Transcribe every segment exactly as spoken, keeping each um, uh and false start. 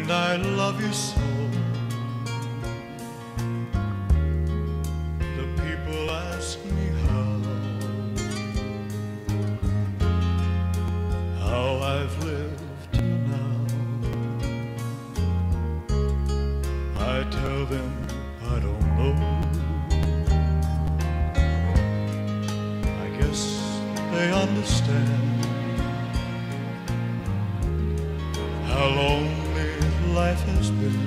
and I love you so. The people ask me how, how I've lived till now. I tell them I don't know. I guess they understand how lonely life has been.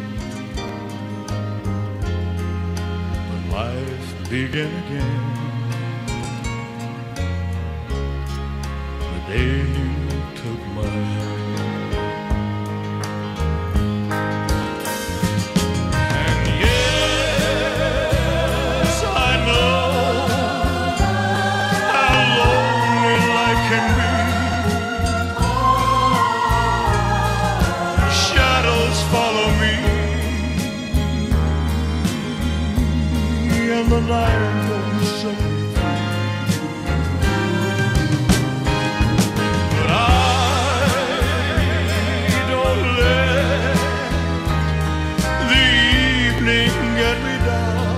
But life began again the day you took my hand. And yes, I know how lonely life can be. Follow me, and the night will set me free. But I don't let the evening get me down.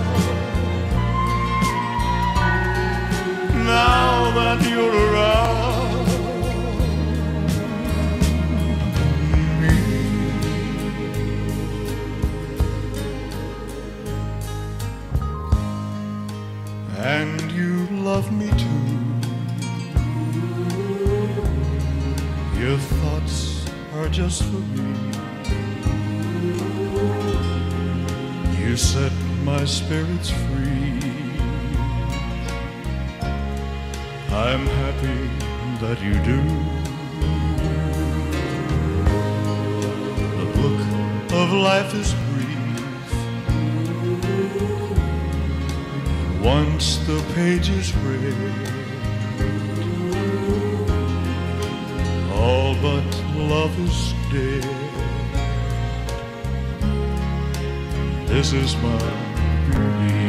Now that you're around, and you love me too. Your thoughts are just for me. You set my spirits free. I'm happy that you do. The book of life is brief. Once the pages read, all but love is dead. This is my belief.